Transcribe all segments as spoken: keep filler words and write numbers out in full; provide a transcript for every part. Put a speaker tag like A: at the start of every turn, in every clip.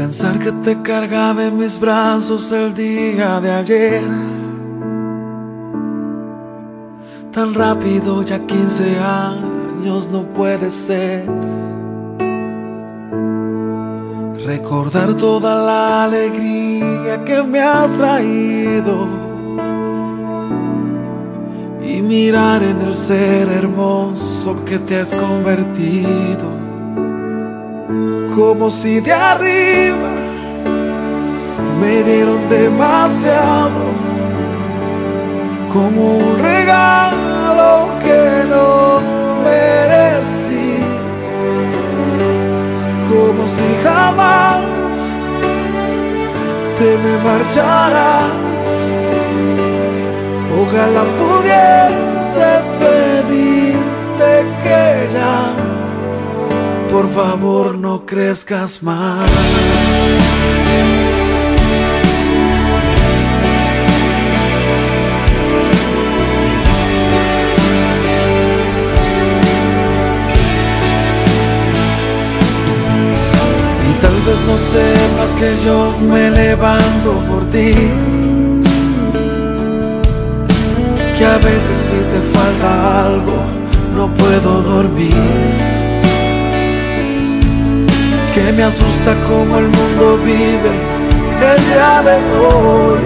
A: Pensar que te cargaba en mis brazos el día de ayer, tan rápido, ya quince años no puede ser. Recordar toda la alegría que me has traído y mirar en el ser hermoso que te has convertido. Como si de arriba me dieron demasiado, como un regalo que no merecí, como si jamás te me marcharas. Ojalá pudiese pedirte que ya, por favor, no crezcas más. Y tal vez no sepas que yo me levanto por ti, que a veces si te falta algo no puedo dormir, que me asusta cómo el mundo vive el día de hoy,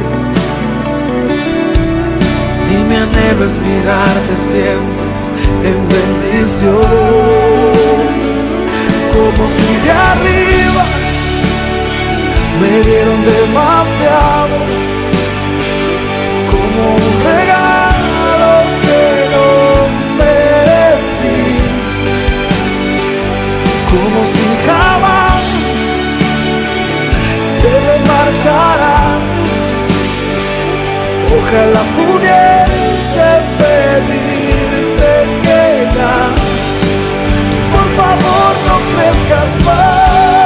A: y mi anhelo es mirarte siempre en bendición, como si de arriba me dieron demasiado, como un regalo que no merecí, como si jamás te marcharás. Ojalá pudiese pedirte que ya, por favor, no crezcas más.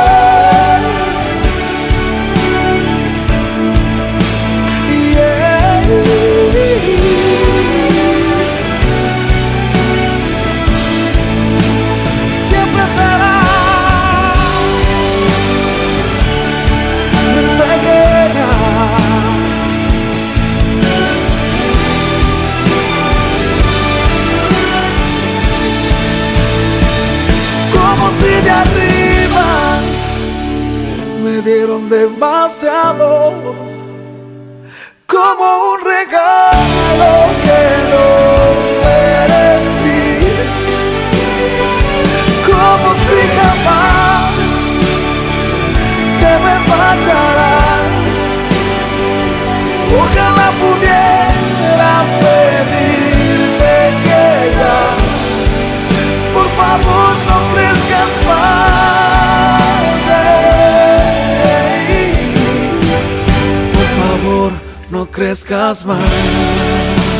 A: De arriba me dieron demasiado, como un regalo que no merecí, como si jamás te me fallarás. Ojalá pudiera pedirte que ya, por favor, no crezcas más. Ey, por favor, no crezcas más.